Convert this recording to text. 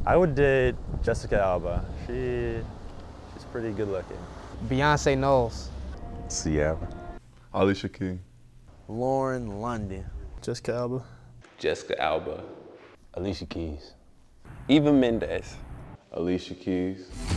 I would date Jessica Alba. She's pretty good looking. Beyonce Knowles. Sierra. Alicia Keys. Lauren London. Jessica Alba. Jessica Alba. Alicia Keys. Eva Mendes. Alicia Keys.